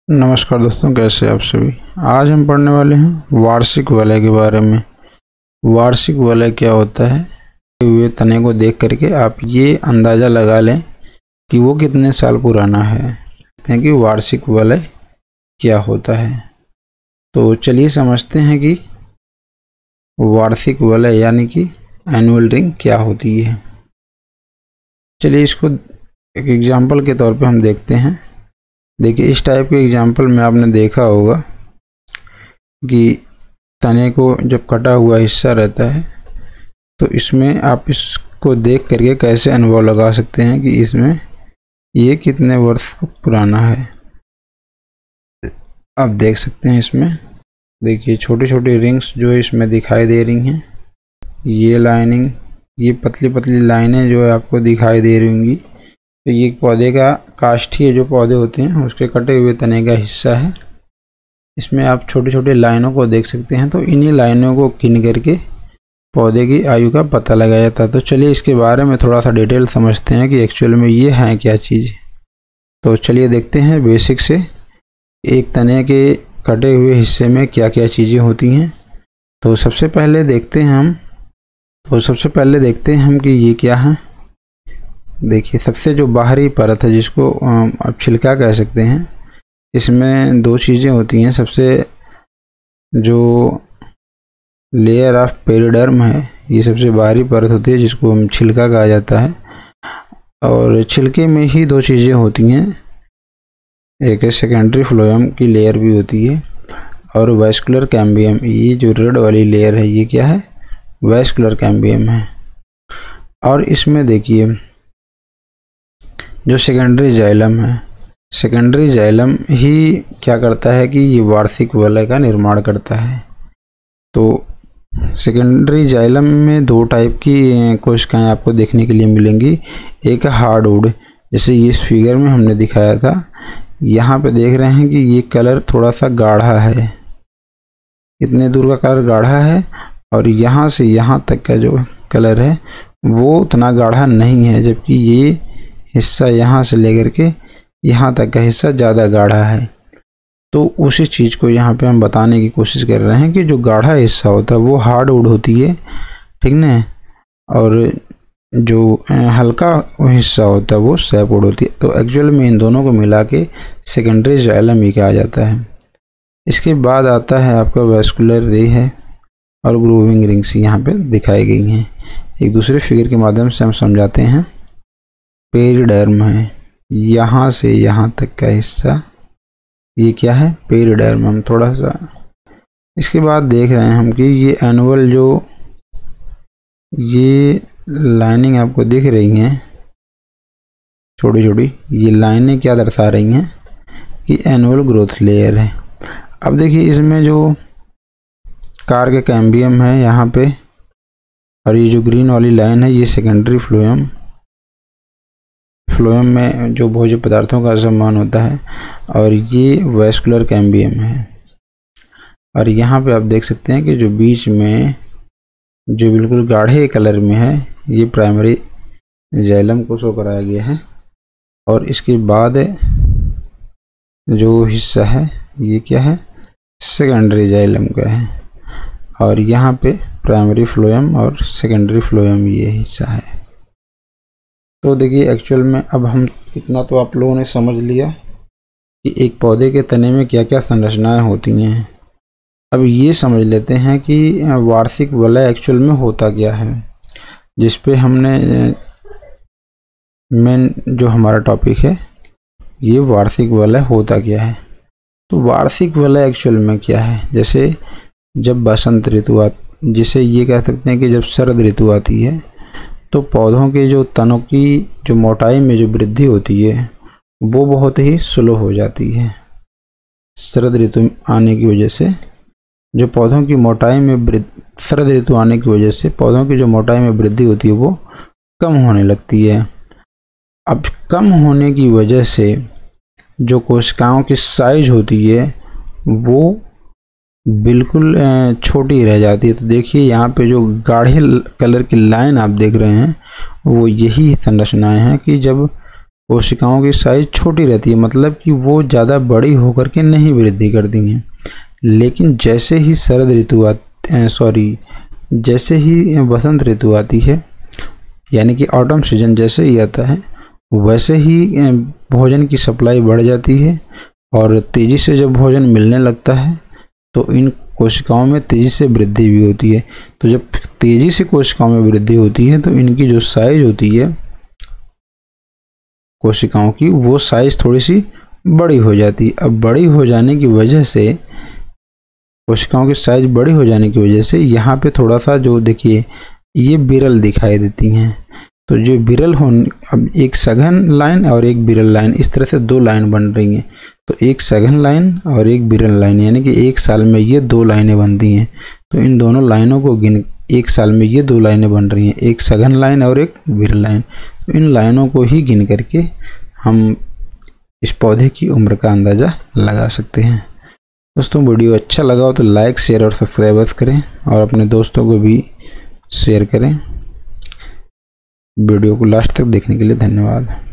नमस्कार दोस्तों, कैसे आप सभी। आज हम पढ़ने वाले हैं वार्षिक वलय के बारे में। वार्षिक वलय क्या होता है, हुए तने को देख करके आप ये अंदाज़ा लगा लें कि वो कितने साल पुराना है। कहते हैं कि वार्षिक वलय क्या होता है। तो चलिए समझते हैं कि वार्षिक वलय यानी कि एनुअल रिंग क्या होती है। चलिए इसको एक एग्जाम्पल के तौर पे हम देखते हैं। देखिए, इस टाइप के एग्जाम्पल में आपने देखा होगा कि तने को जब कटा हुआ हिस्सा रहता है तो इसमें आप इसको देख करके कैसे अनुभव लगा सकते हैं कि इसमें ये कितने वर्ष पुराना है। आप देख सकते हैं इसमें, देखिए छोटी छोटी रिंग्स जो है इसमें दिखाई दे रही हैं। ये लाइनिंग, ये पतली पतली लाइनें जो है आपको दिखाई दे रही होंगी। तो ये पौधे का काष्ठीय जो पौधे होते हैं उसके कटे हुए तने का हिस्सा है। इसमें आप छोटे छोटे लाइनों को देख सकते हैं। तो इन्हीं लाइनों को गिन करके पौधे की आयु का पता लगाया जाता है। तो चलिए इसके बारे में थोड़ा सा डिटेल समझते हैं कि एक्चुअल में ये है क्या चीज़। तो चलिए देखते हैं बेसिक से, एक तने के कटे हुए हिस्से में क्या क्या चीज़ें होती हैं। तो सबसे पहले देखते हैं हम कि ये क्या है। देखिए, सबसे जो बाहरी परत है जिसको आप छिलका कह सकते हैं, इसमें दो चीज़ें होती हैं। सबसे जो लेयर ऑफ पेरिडर्म है, ये सबसे बाहरी परत होती है जिसको हम छिलका कहा जाता है। और छिलके में ही दो चीज़ें होती हैं, एक सेकेंडरी फ्लोएम की लेयर भी होती है और वैस्कुलर कैम्बियम। ये जो रेड वाली लेयर है ये क्या है, वैस्कुलर कैम्बियम है। और इसमें देखिए जो सेकेंडरी जाइलम है, सेकेंडरी जाइलम ही क्या करता है कि ये वार्षिक वलय का निर्माण करता है। तो सेकेंडरी जाइलम में दो टाइप की कोशिकाएं आपको देखने के लिए मिलेंगी। एक हार्डवुड, जैसे इस फिगर में हमने दिखाया था। यहाँ पे देख रहे हैं कि ये कलर थोड़ा सा गाढ़ा है, इतने दूर का कलर गाढ़ा है और यहाँ से यहाँ तक का जो कलर है वो उतना गाढ़ा नहीं है, जबकि ये हिस्सा यहाँ से लेकर के यहाँ तक का हिस्सा ज़्यादा गाढ़ा है। तो उसी चीज़ को यहाँ पे हम बताने की कोशिश कर रहे हैं कि जो गाढ़ा हिस्सा होता है वो हार्डवुड होती है, ठीक ना, और जो हल्का हिस्सा होता है वो सैपवुड होती है। तो एक्चुअल में इन दोनों को मिला के सेकेंडरी जाइलम ही कहा जाता है। इसके बाद आता है आपका वैस्कुलर रे है और ग्रूविंग रिंग्स यहाँ पे दिखाई गई हैं। एक दूसरे फिगर के माध्यम से हम समझाते हैं। पेरिडर्म है, यहाँ से यहाँ तक का हिस्सा ये क्या है, पेरिडर्म। हम थोड़ा सा इसके बाद देख रहे हैं हम कि ये एनुअल जो ये लाइनिंग आपको दिख रही हैं छोटी छोटी, ये लाइनें क्या दर्शा रही हैं कि एनुअल ग्रोथ लेयर है। अब देखिए इसमें जो कार्ग कैम्बियम है यहाँ पे, और ये जो ग्रीन वाली लाइन है ये सेकेंडरी फ्लोएम। फ्लोएम में जो भोज्य पदार्थों का सम्मान होता है, और ये वैस्कुलर कैम्बियम है। और यहाँ पे आप देख सकते हैं कि जो बीच में जो बिल्कुल गाढ़े कलर में है ये प्राइमरी जाइलम को शो कराया गया है। और इसके बाद जो हिस्सा है ये क्या है, सेकेंडरी जाइलम का है। और यहाँ पे प्राइमरी फ्लोएम और सेकेंडरी फ्लोएम ये हिस्सा है। तो देखिए एक्चुअल में अब हम इतना तो आप लोगों ने समझ लिया कि एक पौधे के तने में क्या क्या संरचनाएं होती हैं। अब ये समझ लेते हैं कि वार्षिक वलय एक्चुअल में होता क्या है, जिस पे हमने मेन जो हमारा टॉपिक है ये वार्षिक वलय होता क्या है। तो वार्षिक वलय एक्चुअल में क्या है, जैसे जब बसंत ऋतु जिसे ये कह सकते हैं कि जब शरद ऋतु आती है तो पौधों के जो तनों की जो मोटाई में जो वृद्धि होती है वो बहुत ही स्लो हो जाती है। शरद ऋतु आने की वजह से जो पौधों की मोटाई में शरद ऋतु आने की वजह से पौधों की जो मोटाई में वृद्धि होती है वो कम होने लगती है। अब कम होने की वजह से जो कोशिकाओं की साइज होती है वो बिल्कुल छोटी रह जाती है। तो देखिए यहाँ पे जो गाढ़े कलर की लाइन आप देख रहे हैं वो यही संरचनाएं हैं कि जब कोशिकाओं की साइज छोटी रहती है, मतलब कि वो ज़्यादा बड़ी होकर के नहीं वृद्धि करती हैं। लेकिन जैसे ही शरद ऋतु जैसे ही वसंत ऋतु आती है, यानी कि ऑटम सीजन जैसे ही आता है, वैसे ही भोजन की सप्लाई बढ़ जाती है और तेज़ी से जब भोजन मिलने लगता है तो इन कोशिकाओं में तेज़ी से वृद्धि भी होती है। तो जब तेज़ी से कोशिकाओं में वृद्धि होती है तो इनकी जो साइज होती है कोशिकाओं की, वो साइज थोड़ी सी बड़ी हो जाती है। अब बड़ी हो जाने की वजह से, कोशिकाओं की साइज बड़ी हो जाने की वजह से यहाँ पे थोड़ा सा जो देखिए ये विरल दिखाई देती हैं। तो जो विरल हो, अब एक सघन लाइन और एक विरल लाइन, इस तरह से दो लाइन बन रही हैं। तो एक सघन लाइन और एक विरल लाइन, यानी कि एक साल में ये दो लाइनें बनती हैं। तो इन दोनों लाइनों को गिन, एक साल में ये दो लाइनें बन रही हैं, एक सघन लाइन और एक विरल लाइन। तो इन लाइनों को ही गिन करके हम इस पौधे की उम्र का अंदाज़ा लगा सकते हैं। दोस्तों, वीडियो अच्छा लगा हो तो लाइक, शेयर और सब्सक्राइब करें और अपने दोस्तों को भी शेयर करें। वीडियो को लास्ट तक देखने के लिए धन्यवाद।